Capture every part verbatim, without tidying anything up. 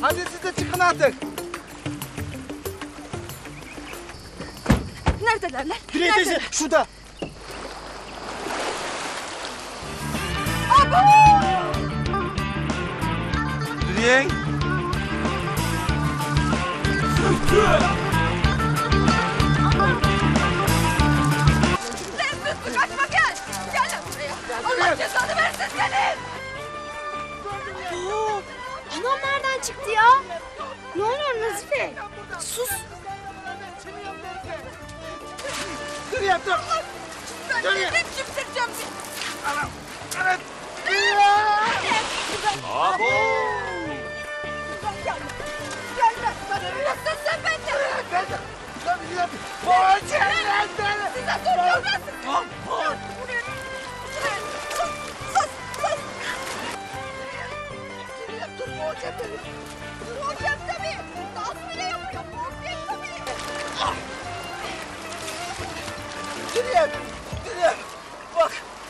Hadi siz de çıkın artık. Neredeler lan? Dürüye teyze şurada. Abo! Dürüye. Zühtü kaçma gel. Gel lan buraya. Allah cezanı versin senin. Oo, anam nereden çıktı ya? Ne oluyor Nazife? Sus. Dürüye dur. Ben Dürüye. dedim kimsireceğim bir. Anam. Evet. Abo! Gel. Gel lan. Nasılsın sen benden? Gel gel. Lan Dürüye. Boğaç yerler beni. Size soruyorum ben size. Hop hop. Buraya. Buraya. Sus. Sus. Sus. Dürüye dur boğacağım beni. Boğacağım tabii. Dans bile yapıyor. Boğacağım tabii. Dürüye. Dürüye. Bak.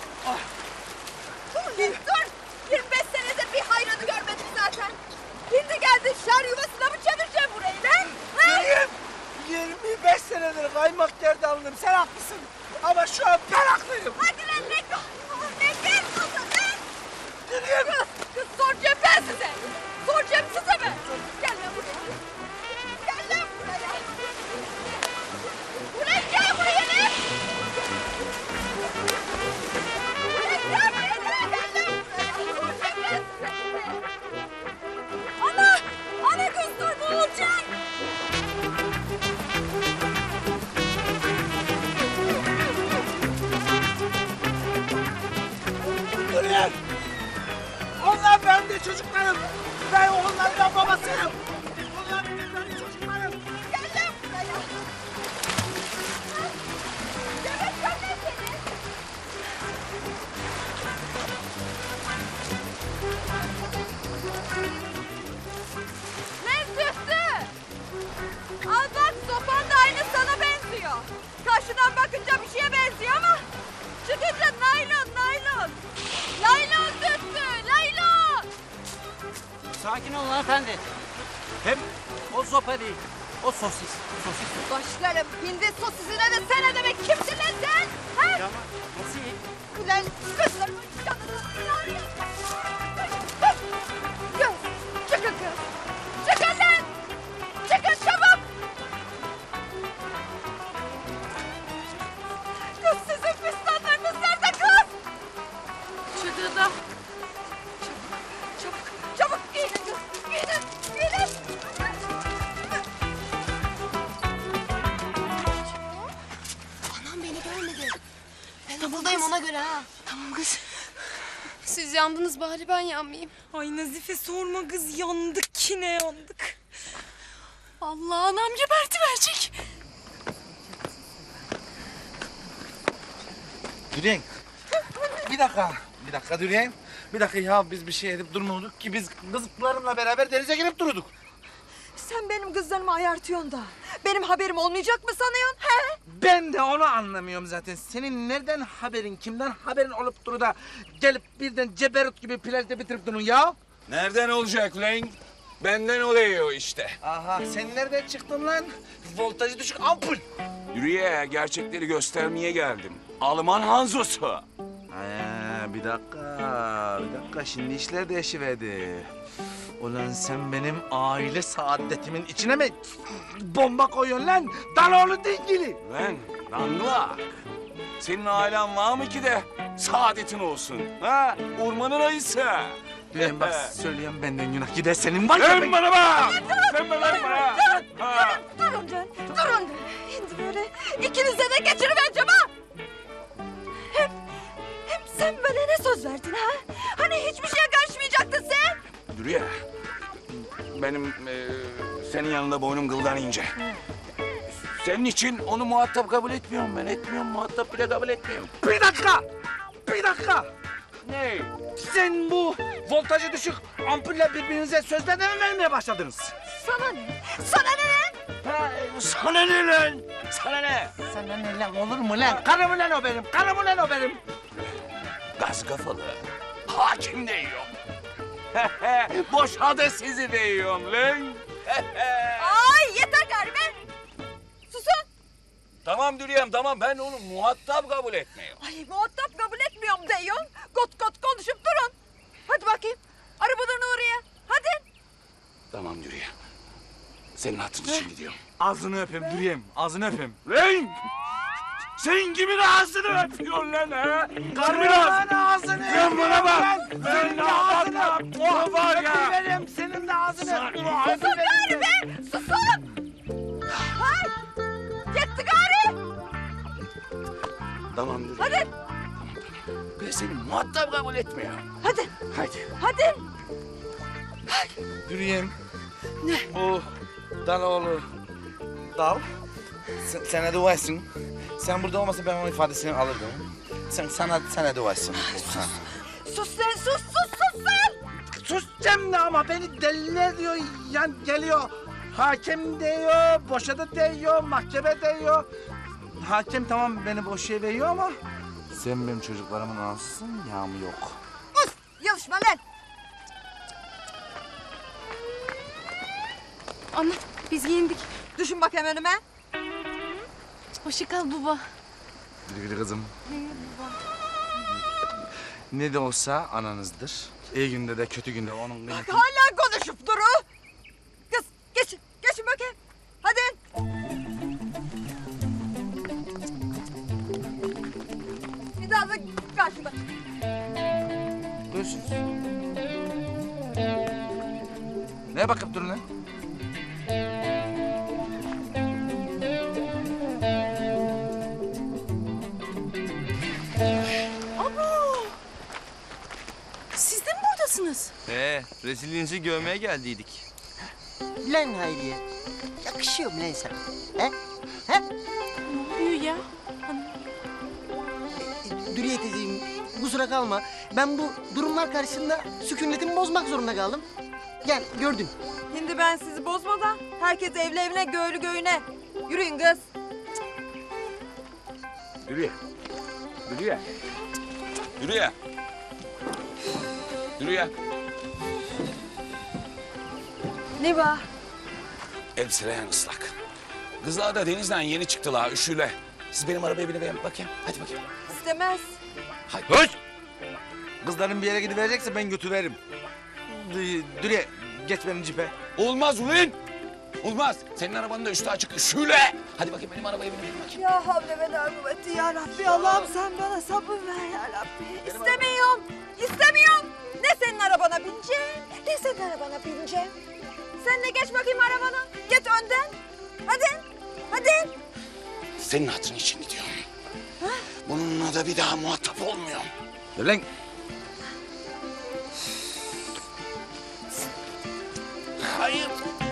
Dur, dur! yirmi beş senedir bir hayranı görmedim zaten. Şimdi geldin şer yuvasına mı çevireceğim burayı lan? Ha? Dürüye. yirmi beş senedir kaymak derdi alındım. Sen haklısın. Ama şu an ben haklıyım. Hadi lan ne gel! Ne gel kızım lan! Dürüye. Kız, kız soracağım ben size! Soracağım size mi? Gel lan buraya! Gel lan buraya! Ulan gel buraya lan! Ulan gel buraya lan! Gel lan buraya! Soracağım ben size! Ana! Ana kız dur ne olacak? Dürüye. Onlar benim de çocuklarım. Ben onların babasıyım. Onlar benim çocuklarım. Gel lan buraya! Geberteceğim lan seni! Ne Zühtü? Al bak sopan da aynı sana benziyor. Karşıdan bakınca bir şeye benziyor ama çıkınca naylon naylon. Naylon Zühtü, naylon. Sakin olun hanımefendi. Hem o sopa değil, o sosis. Sosis. Başlarım hindi sosisine de sen ne demek kimsin lan sen? Ha? Ya nasıl iyi? Ulan kızlarımın canını. Göz, çıkın kız. Çıkın lan. Çıkın çabuk. Kız sizin fistanlarınız nerede kız? Şurada. Çabuk, çabuk, çabuk giyinin kız. Giyinin, giyinin. Anam beni görmedi. Ben kapıdayım ona göre ha. Tamam kız. Siz yandınız bari ben yanmayayım. Ay Nazife sorma kız yandık yine yandık. Allah anam geberti verecek. Dürüye. Bir dakika. Bir dakika Dürüye. Bir dakika ya biz bir şey edip durmuyorduk ki biz kızlarımla beraber denize girip duruyorduk. Sen benim kızlarımı ayartıyorsun da benim haberim olmayacak mı sanıyorsun? He? Ben de onu anlamıyorum zaten. Senin nereden haberin, kimden haberin olup duru da gelip birden ceberut gibi plajda bitirip durun ya? Nereden olacak lan? Benden oluyor işte. Aha sen nereden çıktın lan? Voltajı düşük ampul. Yürüye gerçekleri göstermeye geldim. Alman Hanzosu. Ee, bir dakika, bir dakika. Şimdi işler değişiverdi. Ulan sen benim aile saadetimin içine mi bomba koyuyorsun lan? Daloğlu dingili. Lan danglak. Senin ailen var mı ki de saadetin olsun? Ha? Ormanın ayısı. Ben bak söyleyeyim benden günah gider senin var ya. Sen ben- bana bak. Sen bana bak. Ha. Durun can, durun. Şimdi böyle ikinize de geçirivereceğim ha. Hem, hem sen bana ne söz verdin ha? Hani hiçbir şeye karışmayacaktın sen? Yürüye. Benim e, senin yanında boynum kıldan ince. Senin için onu muhatap kabul etmiyorum ben. Etmiyorum, muhatap bile kabul etmiyorum. Bir dakika, bir dakika. Ne? Sen bu voltajı düşük ampulle birbirinize sözler de mi vermeye başladınız? Sana ne? Sana ne lan? Ha, sana ne lan? Sana ne? Sana ne lan olur mu lan? Karım lan o benim, karım lan o benim. Gaz kafalı. Hakim değiyor. Boşadı sizi diyorum lan. Ay yeter gari be. Susun. Tamam Dürüyem tamam ben onu muhatap kabul etmiyorum. Ay muhatap kabul etmiyorum diyorsun. Kot kot konuşup durun. Hadi bakayım. Arabadan oraya. Hadi. Tamam Dürüyem. Senin hatırın için gidiyorum. Ağzını öpeyim Dürüyem, ağzını öpeyim. Lan! Sen kimin ağzını öpüyorsun lan ha? Karbinaz! ağzını Sen bana bak! Senin de ağzını öp! O var ya! Öpüverim, senin de ağzını öp! Susun gari be. Susun. Hay. Yetti gari. Tamam Dürüyem. Hadi. Ben seni muhatap kabul etmiyorum. Hadi. Hadi. Hadi. Dürüyem. Ne? O Daloğlu. Dal. Sen, sen ne duaysın? Sen burada olmasa ben onun ifadesini alırdım. Sen sana sen ne duaysın? Sen. Sus sen sus sus sus sen. Sus Cemre ama beni deli ediyor. Yani geliyor. Hakem diyor, boşadı diyor, mahkeme diyor. Hakem tamam beni boşaya veriyor ama sen benim çocuklarımın anasısın, yağmı yok. Uf. Yalışma lan. Ana biz yendik. Düşün bakayım önüme. Hoşça kal baba. Güle güle kızım. Ne de olsa ananızdır. İyi günde de kötü günde onun Bak hala konuşup duru. Kız geç, geçin bakayım. Hadi. Bir daha da karşıma. Görüşürüz. Neye bakıp durun lan? Siz de mi buradasınız? He, rezilliğinizi görmeye geldiydik. Lan Hayriye, yakışıyor mu lan sana? He? He? Ne oluyor ya? Dürüye teyzeciğim, kusura kalma. Ben bu durumlar karşısında sükunetimi bozmak zorunda kaldım. Gel, gördün. Şimdi ben sizi bozmadan herkes evli evine göğlü göğüne. Yürüyün kız. Dürüye. Dürüye. Dürüye. Dürüye. Ne var? Elbiseleyen ıslak. Kızlar da denizden yeni çıktılar üşüle. Siz benim arabaya binip bakayım. Hadi bakayım. İstemez. Hayır. Höş! Kızların bir yere gidiverecekse ben götürürüm. Dürüye, geç benim cipe. Olmaz ulan. Olmaz. Senin arabanın da üstü açık üşüle. Hadi bakayım benim arabaya binip bakayım. Ya havle ve la kuvveti ya Rabbi. Allah'ım sen bana sabır ver ya Rabbi. İstemiyorum. İstemiyorum. Ne senin arabana bineceğim, ne senin arabana bineceğim. Sen de geç bakayım arabana. Geç önden. Hadi. Hadi. Senin hatırın için gidiyorum. Bununla da bir daha muhatap olmuyorum. Dur lan. Hayır.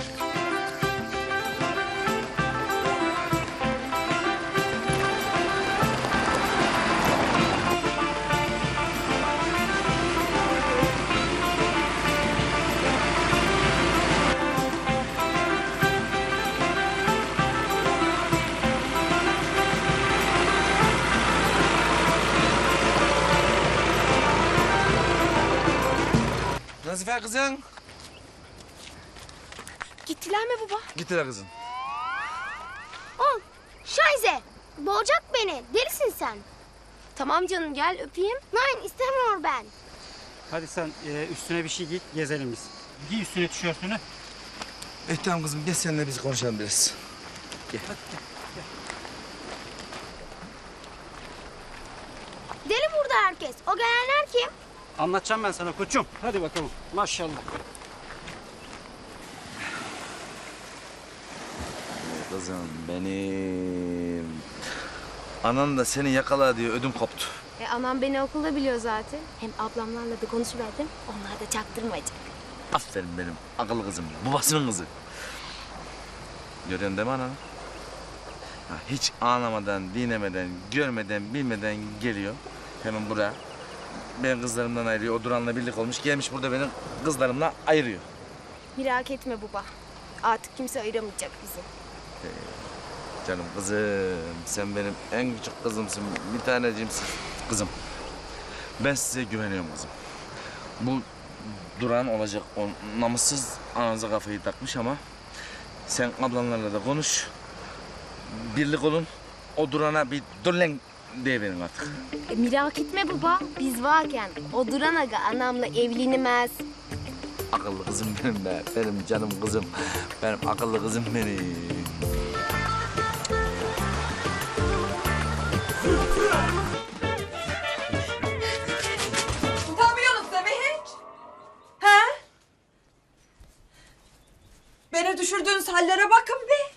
Nazife kızım. Gittiler mi baba? Gittiler kızım. On. Şayze. Boğacak beni. Delisin sen. Tamam canım gel öpeyim. Nein istemiyor ben. Hadi sen e, üstüne bir şey giy, gezelim biz. Giy üstüne tişörtünü. E tamam kızım gel seninle biz konuşalım biraz. Gel. Deli burada herkes. O gelenler kim? Anlatacağım ben sana koçum. Hadi bakalım. Maşallah. Kızım benim. Anan da seni yakala diye ödüm koptu. E, anam beni okulda biliyor zaten. Hem ablamlarla da konuşuverdim. Onlar da çaktırmayacak. Aferin benim akıllı kızım. Babasının kızı. Görüyorsun değil mi ananı? Ha, hiç anlamadan, dinlemeden, görmeden, bilmeden geliyor. Hemen buraya. Benim kızlarımdan ayırıyor. O Duran'la birlik olmuş. Gelmiş burada benim kızlarımla ayırıyor. Merak etme baba. Artık kimse ayıramayacak bizi. Canım kızım, sen benim en küçük kızımsın. Bir tanecimsin kızım. Ben size güveniyorum kızım. Bu Duran olacak o namussuz ananıza kafayı takmış ama sen ablanlarla da konuş. Birlik olun. O Duran'a bir dur lan deyiverin artık. E, merak etme baba. Biz varken o Duran aga anamla evlenemez. Akıllı kızım benim be. Benim canım kızım. Benim akıllı kızım benim. Utanmıyorsunuz değil mi hiç? He? Beni düşürdüğünüz hallere bakın bir.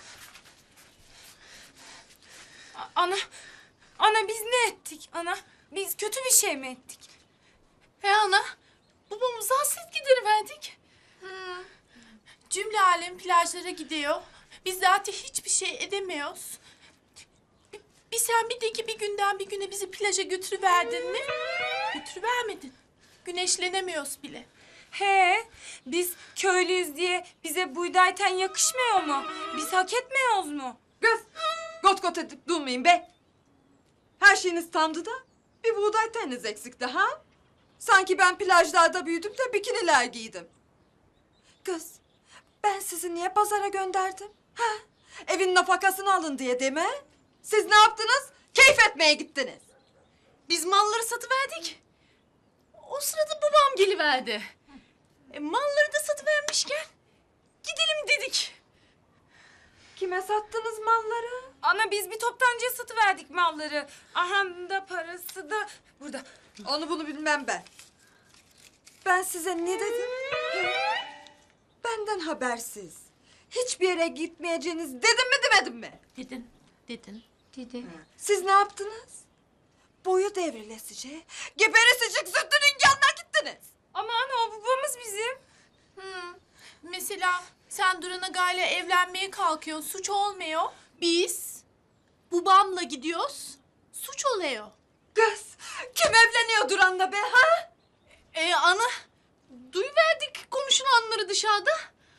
Ana, ana biz ne ettik ana? Biz kötü bir şey mi ettik? He ana, babamıza hasret gideriverdik. Hmm. Cümle alem plajlara gidiyor. Biz zaten hiçbir şey edemiyoruz. Bir, bir sen bir de ki bir günden bir güne bizi plaja götürüverdin mi? Götürüvermedin. Güneşlenemiyoruz bile. He, biz köylüyüz diye bize buydayten yakışmıyor mu? Biz hak etmiyoruz mu? Kız, got got edip durmayın be. Her şeyiniz tamdı da bir buğday teniniz eksikti ha? Sanki ben plajlarda büyüdüm de bikiniler giydim. Kız, ben sizi niye pazara gönderdim? Ha? Evin nafakasını alın diye değil mi? Siz ne yaptınız? Keyif etmeye gittiniz. Biz malları satıverdik. O sırada babam geliverdi. E, malları da satıvermişken gidelim dedik. Kime sattınız malları? Ana biz bir toptancıya satıverdik malları. Aha da parası da burada. Onu bunu bilmem ben. Ben size ne dedim? Hı? Benden habersiz. Hiçbir yere gitmeyeceğiniz dedim mi demedim mi? Dedin, dedin. Dedi. Siz ne yaptınız? Boyu devrilesice, geberesicik zürdünün yanına gittiniz. Ama ana o babamız bizim. Hmm. Mesela sen Duran Aga'yla evlenmeye kalkıyorsun, suç olmuyor. Biz babamla gidiyoruz, suç oluyor. Kız, kim evleniyor Duran'la be ha? E ana, duyuverdik konuşulanları dışarıda.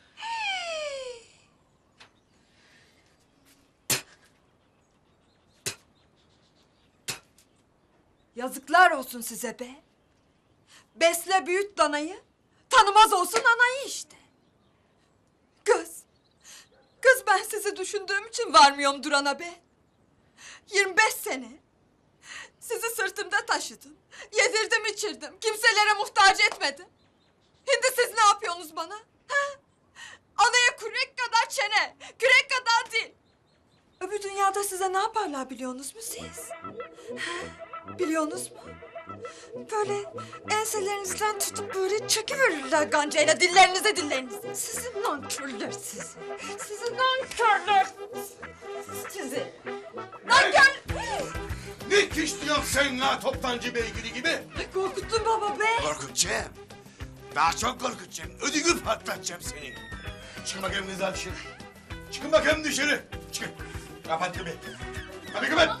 Yazıklar olsun size be. Besle büyüt danayı, tanımaz olsun anayı işte. Kız, kız ben sizi düşündüğüm için varmıyorum Duran'a be. yirmi beş sene. Sizi sırtımda taşıdım. Yedirdim içirdim. Kimselere muhtaç etmedim. Şimdi siz ne yapıyorsunuz bana? Ha? Anaya kürek kadar çene, kürek kadar dil. Öbür dünyada size ne yaparlar biliyorsunuz mu siz? Ha? Biliyorsunuz mu? Böyle enselerinizden tutup böyle çekiverirler gancayla dillerinize dillerinize. Sizin nankörler sizi. Sizin nankörler. Sizi. Nankör. Ne kişniyorsun sen ha toptancı beygiri gibi? Ay, korkuttun baba be. Korkutacağım. Daha çok korkutacağım. Ödümü patlatacağım senin. Çıkın bakayım kızlar dışarı. Çıkın bakayım dışarı. Çıkın. Kapat kapıyı. Hadi kapat.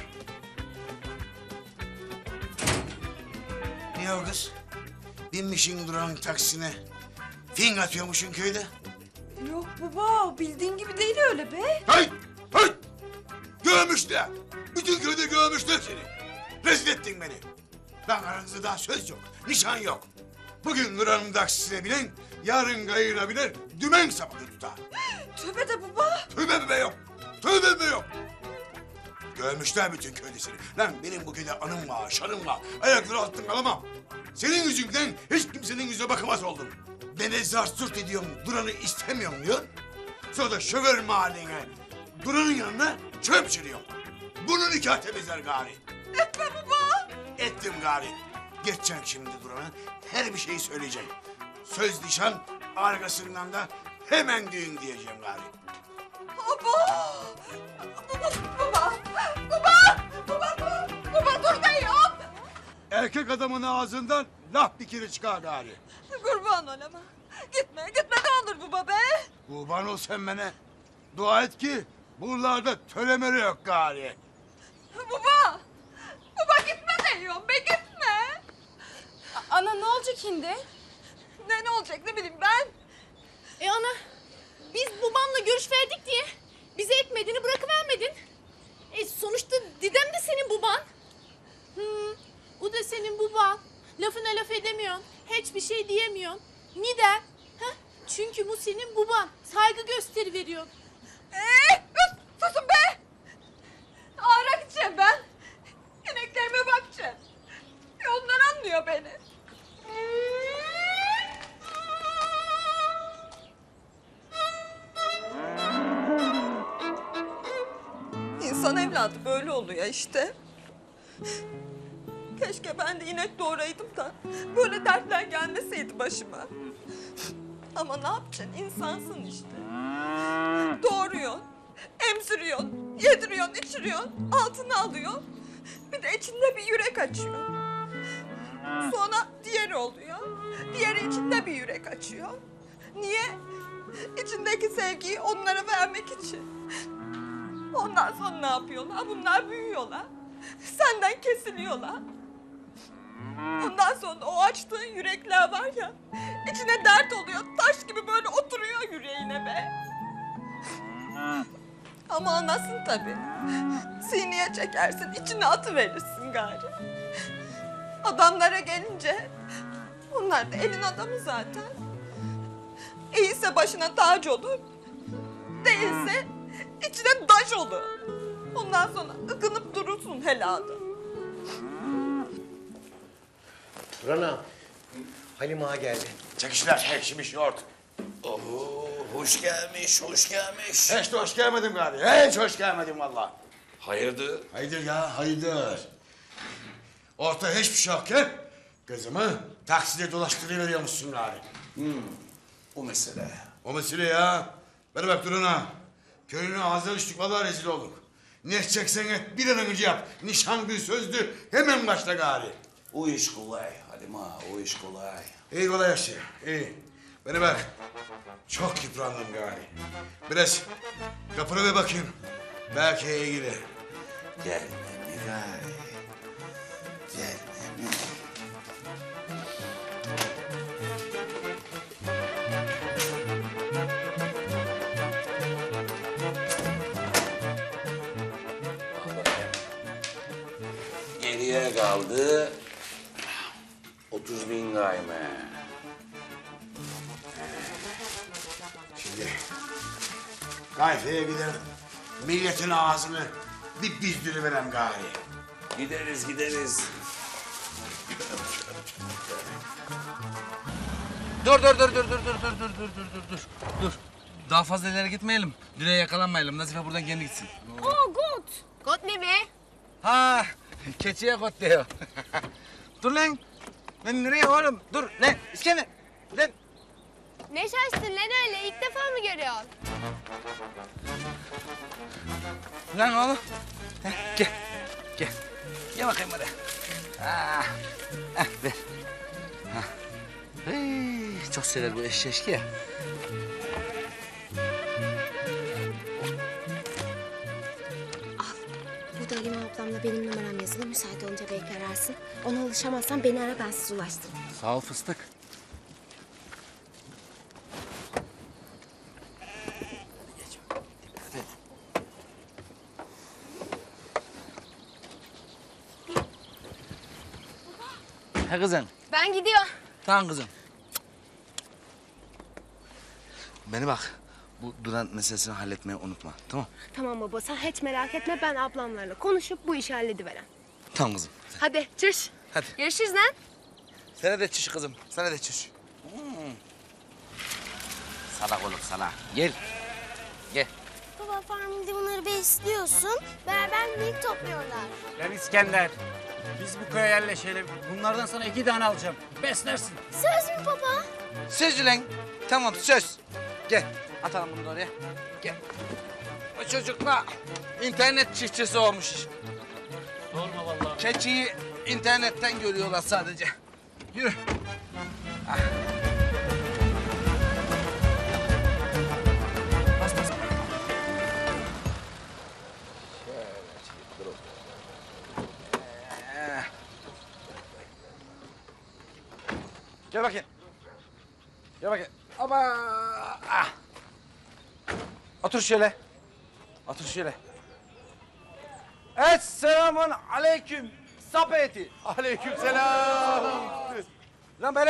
Ne o kız? Binmişin Duran taksine. Fing atıyormuşsun köyde. Yok baba bildiğin gibi değil öyle be. Hay! Hay! Görmüşler. Bütün köyde görmüşler seni. Rezil ettin beni. Lan aranızda daha söz yok. Nişan yok. Bugün Duran'ın taksisine binen, yarın gayına biner, dümen sapını tutar. Tövbe de baba. Tövbe be yok. Tövbe be yok. Görmüşler bütün köyde seni. Lan benim bu köyde anım var, şanım var. Ayakları altın kalamam. Senin yüzünden hiç kimsenin yüzüne bakamaz oldum. Beni zar zurt ediyorum, Duran'ı istemiyorum diyor. Sonra da şoför mahalline, Duran'ın yanına çöp çürüyorum. Bunu nikah temizler gari. Etme baba. Ettim gari. Geçeceğim şimdi Duran'a, her bir şeyi söyleyeceğim. Söz nişan, arkasından da hemen düğün diyeceğim gari. Baba. Baba. Baba. Baba. Baba. Baba. Baba dur be yok. Erkek adamın ağzından laf bir kere çıkar gari. Kurban olama. Gitme, gitme ne olur baba be. Kurban ol sen bana. Dua et ki buralarda tölemeri yok gari. Baba. Baba gitme diyorum be gitme. Ana ne olacak şimdi? Ne ne olacak ne bileyim ben. E ana, biz babamla görüş verdik diye bize ekmediğini bırakıvermedin. E sonuçta Didem de senin baban. Hmm, o da senin baban. Lafına laf edemiyorsun. hiçbir şey diyemiyorsun. Neden? Ha? Çünkü bu senin baban. Saygı gösteri veriyor. Ee, susun be! Ağra gideceğim ben. İneklerime bakacağım. E onlar anlıyor beni. İnsan evladı böyle oluyor işte. Keşke ben de inek doğuraydım da böyle dertler gelmeseydi başıma. Ama ne yapacaksın? İnsansın işte. Doğuruyorsun, emziriyorsun, yediriyorsun, içiriyorsun, altına alıyorsun. Bir de içinde bir yürek açıyor. Sonra diğeri oluyor. Diğeri içinde bir yürek açıyor. Niye? İçindeki sevgiyi onlara vermek için. Ondan sonra ne yapıyorlar? Bunlar büyüyorlar. Senden kesiliyorlar. Ondan sonra o açtığın yürekler var ya, içine dert oluyor, taş gibi böyle oturuyor yüreğine be. Ama anasın tabii. Sineye çekersin, içine atıverirsin gari. Adamlara gelince, onlar da elin adamı zaten. İyiyse başına tac olur, değilse içine daş olur. Ondan sonra ıkınıp durursun helada. Rana, Halim Ağa geldi. Çekişler, ekşimiş yoğurt. Oo, hoş gelmiş, hoş gelmiş. Hiç de hoş gelmedim gari. Hiç hoş gelmedim vallahi. Hayırdır? Hayırdır ya, hayırdır. Ortada hiçbir şey yokken kızımı takside dolaştırıveriyormuşsun gari. Hmm, o mesele. O mesele ya. Bana bak Duruna. Köyüne ağzına düştük vallahi rezil olduk. Ne edeceksen et bir an önce yap. Nişanlı sözdü hemen başla gari. O iş kolay Halim Ağa, o iş kolay. İyi kolay yaşa, iyi. Bana bak, çok yıprandım gari. Biraz kapına bir bakayım. Belki iyi gelir. Gelme mi gari? Gelme mi? Geriye kaldı otuz bin gayme. Şimdi kayfaya gidelim. Milletin ağzını bir bizdiriverem gari. Gideriz gideriz. Dur dur dur dur dur dur dur dur dur dur dur dur dur. Daha fazla ileri gitmeyelim. Direğe yakalanmayalım. Nazife buradan kendi gitsin. Oo gut. Gut ne be? Ha, keçiye kot diyor. Dur lan. Ben nereye oğlum? Dur lan İskender. Lan. Ne şaştın lan öyle? İlk defa mı görüyorsun? Lan oğlum. Heh, gel. Gel. Gel bakayım hadi. Ah. Ah, ver. Ha. Hey, çok sever bu eşeşki ya. Burada Halime ablamla benim numaram yazılı. Müsait olunca belki ararsın. Ona ulaşamazsan beni ara, ben sizi ulaştırırım. Sağ ol fıstık. Ha kızım. Ben gidiyorum. Tamam kızım. Beni bak. Bu Duran meselesini halletmeyi unutma. Tamam. Tamam baba, sen hiç merak etme. Ben ablamlarla konuşup bu işi hallediverem. Tamam kızım. Hadi çüş. Hadi. Görüşürüz lan. Sana de çüş kızım. Sana de çüş. Hmm. Salak oğlum salak. Gel. Gel. Baba farminde bunları besliyorsun. Beraber minik topluyorlar. Lan İskender, biz bu köye yerleşelim. Bunlardan sana iki tane alacağım. Beslersin. Söz mü baba? Söz ulan. Tamam söz. Gel. Atalım bunu da oraya. Gel. O çocukla internet çiftçisi olmuş. Sorma vallahi. Keçiyi internetten görüyorlar sadece. Yürü. Ah. Bas bas. Şöyle çekip dur. Ee. Gel bakayım. Gel bakayım. Aba. Ah. Otur şöyle. Otur şöyle. Esselamun aleyküm. Sap eti. Aleyküm selam. Lan benim.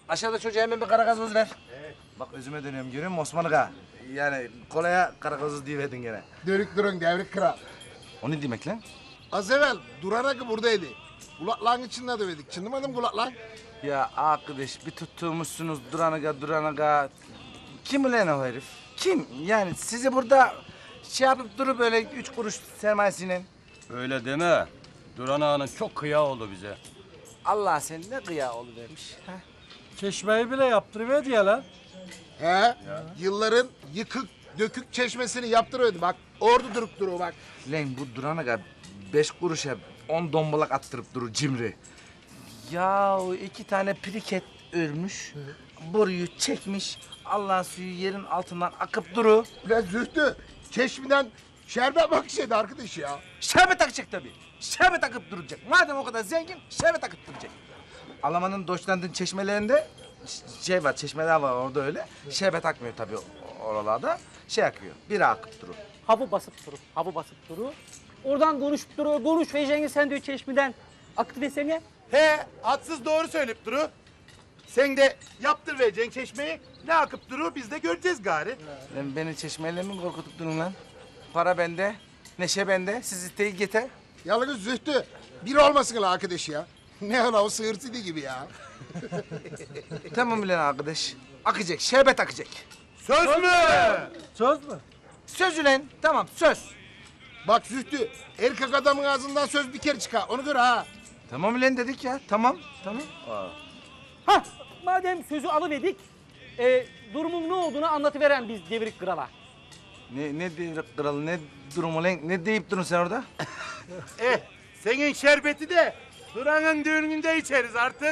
aşağıda çocuğa hemen bir kara gazoz ver. Bak özüme dönüyorum görüyor musun Osman Ağa? Yani kolaya kara gazoz deyiverdin gene. Dörük durun devrik kral. O ne demek lan? Az evvel Duran ki buradaydı. Kulaklarını içinde dövedik. Çınlamadım kulaklar. Ya arkadaş bir tutturmuşsunuz Duranaga Duranaga. Kim ulan o herif? Kim? Yani sizi burada şey yapıp durup böyle üç kuruş sermayesiyle. Öyle deme. Duran Ağa'nın çok kıyağı oldu bize. Allah sen ne kıya vermiş. Ha? Çeşmeyi bile yaptırıverdi ya lan. He? Yılların yıkık dökük çeşmesini yaptırıyordu bak. Orada durup duruyor bak. Lan bu Duranaga beş kuruşa on dombalak attırıp durur cimri. Ya o iki tane piriket örmüş. Boruyu çekmiş. Allah'ın suyu yerin altından akıp duru. Ulan Zühtü çeşmeden şerbet bakışıydı arkadaş ya. Şerbet akacak tabii. Şerbet akıp duracak. Madem o kadar zengin şerbet akıp duracak. Alman'ın Deutschland'ın çeşmelerinde ş- şey var, çeşmeler var orada öyle. Şerbet akmıyor tabii o- oralarda. Şey akıyor, bira akıp durur. Havı basıp durur, havı basıp durur. Oradan konuşup duruyor, konuş vereceğini sen diyor çeşmeden. Akıtı versene. He, atsız doğru söyleyip duru. Sen de yaptır vereceksin çeşmeyi. Ne akıp duru biz de göreceğiz gari. Lan beni çeşmeyle mi korkutup durun lan? Para bende, neşe bende, siz isteyin yeter. Yalnız Zühtü bir olmasın lan arkadaş ya. Ne ola o sığırtıydı gibi ya. Tamam lan arkadaş, akacak, şerbet akacak. Söz mü? Söz mü? Söz ulan, tamam söz. Bak Zühtü erkek adamın ağzından söz bir kere çıkar onu gör ha. Tamam ulan dedik ya, tamam, tamam. Hah, madem sözü alıverdik, e, durumun ne olduğunu anlatıveren biz Devrik Kral'a. Ne, ne devrik kralı, ne durumu lan, ne deyip durun sen orada? Eh, senin şerbeti de Duran'ın düğününde içeriz artık.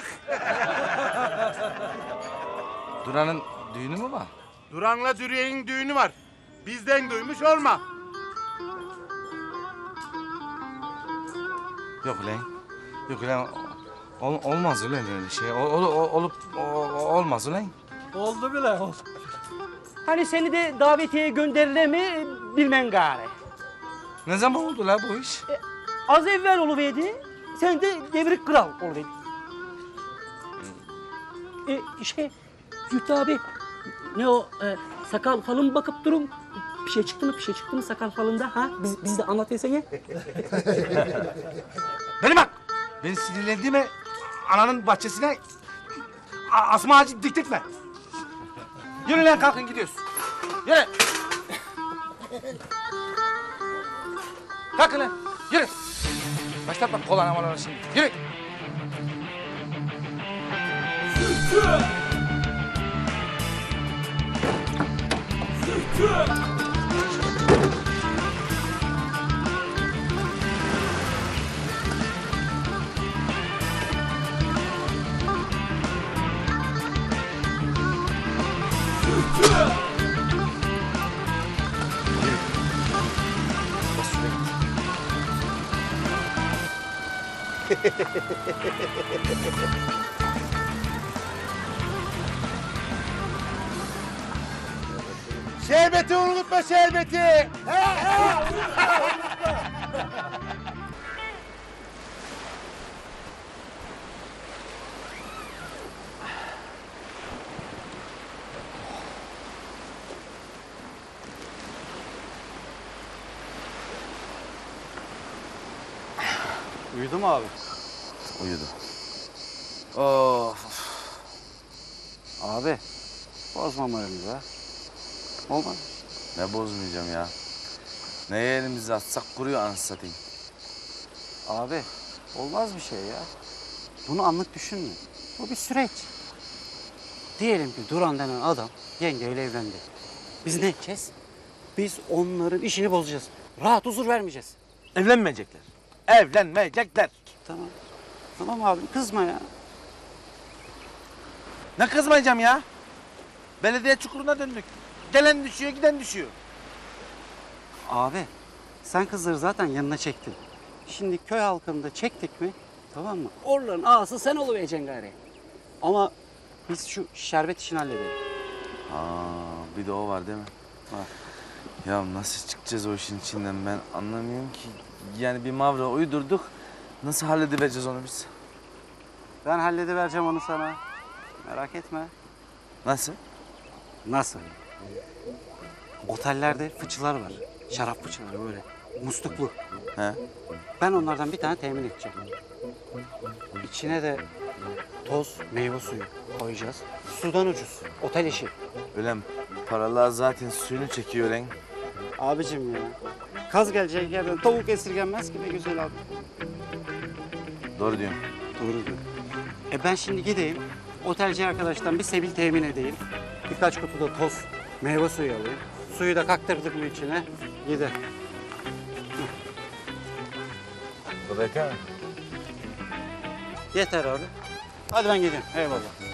Duran'ın düğünü mü var? Duran'la Dürüye'nin düğünü var. Bizden duymuş olma. Yok lan, yok lan. Ol, olmaz ulan öyle şey. Ol, ol, ol- olup ol- olmaz ulan. Oldu bile oldu. Hani seni de davetiye gönderilir mi bilmem gari. Ne zaman oldu la bu iş? E, az evvel oluverdi, sen de Devrik Kral oluverdi. E, şey, Zühtü abi, ne o e, sakal falın bakıp durun. Bir şey çıktı mı, bir şey çıktı mı sakal falında ha? Biz, biz de anlat desene. Beni bak! Beni sinirlendiğime ananın bahçesine a- asma ağacı diktirtme. Yürü lan kalkın gidiyoruz. Yürü. Kalkın lan. Yürü. Başlatma kolana molana şimdi. Yürü. Şerbeti unutma şerbeti. He, he. Uyudu mu abi? Uyudu. Of. Abi, bozma moralimizi ha. Olmaz. Ne bozmayacağım ya. Neye elimizi atsak kuruyor anasını satayım. Abi, olmaz bir şey ya. Bunu anlık düşünme. Bu bir süreç. Diyelim ki Duran denen adam yengeyle evlendi. Biz ne edeceğiz? Biz onların işini bozacağız. Rahat huzur vermeyeceğiz. Evlenmeyecekler. Evlenmeyecekler. Tamam. Tamam abi kızma ya. Ne kızmayacağım ya? Belediye çukuruna döndük. Gelen düşüyor, giden düşüyor. Abi sen kızları zaten yanına çektin. Şimdi köy halkını da çektik mi? Tamam mı? Oraların ağası sen oluvereceksin gari. Ama biz şu şerbet işini halledelim. Aa, bir de o var değil mi? Var. Ya nasıl çıkacağız o işin içinden ben anlamıyorum ki. Yani bir mavra uydurduk. Nasıl halledivereceğiz onu biz? Ben halledivereceğim onu sana. Merak etme. Nasıl? Nasıl? Otellerde fıçılar var. Şarap fıçıları böyle. Musluklu. He. Ben onlardan bir tane temin edeceğim. İçine de toz meyve suyu koyacağız. Sudan ucuz. Otel işi. Ulan paralar zaten suyunu çekiyor lan. Abicim ya. Kaz gelecek yerden tavuk esirgenmez ki be güzel abi. Doğru diyorsun. Doğru diyor. E ben şimdi gideyim. Otelci arkadaştan bir sebil temin edeyim. Birkaç kutu da toz meyve suyu alayım. Suyu da kaktırdık mı içine gider. Bu da yeter mi? Yeter abi. Hadi ben gideyim. Eyvallah.